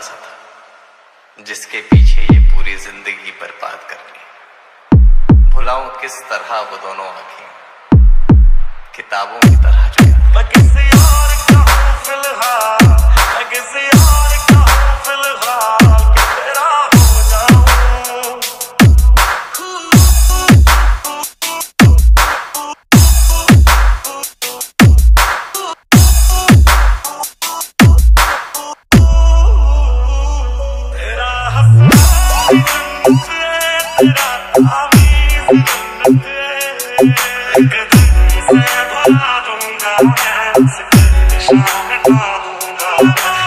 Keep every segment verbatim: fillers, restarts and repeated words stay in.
सा था जिसके पीछे ये पूरी जिंदगी बर्बाद कर ली। भुलाऊं किस तरह वो दोनों आंखें किताबों की तरह जगा। मैं किसी और का हूं फिलहाल, मैं किसी और का हूं फिलहाल कि तेरा हो जाऊं। तेरा हंसना तेरा तावीज़ एक दिन से भुला दूंगा मैं निशान डालूंगा।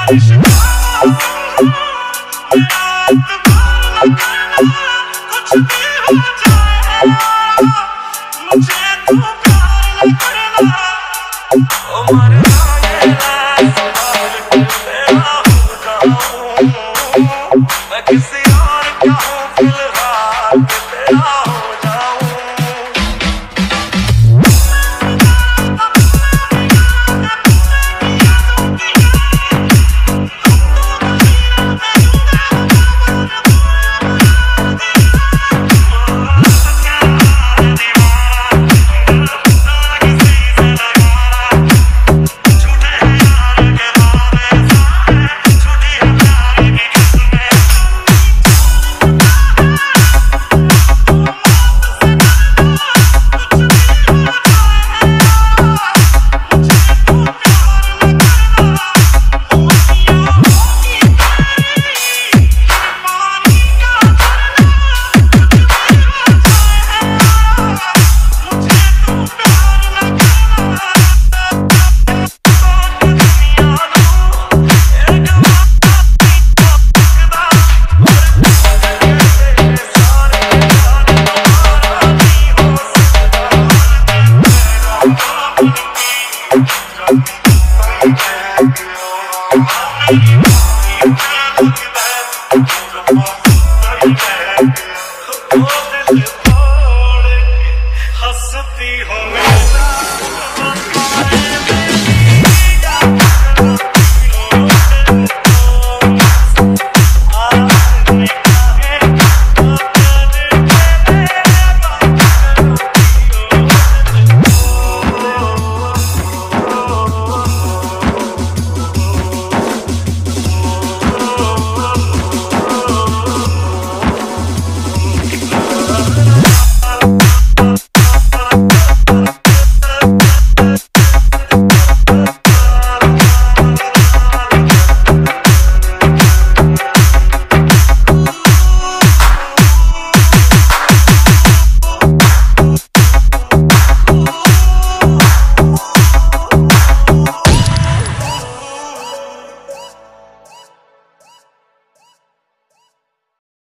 कुछ भी हो जाए मुझे तू प्यार करना। ओ मरना ये मैं सवाल तेरा हो जाऊं। मैं किसी और का हूं फिलहाल कि तेरा हो जाऊं। हंसती हो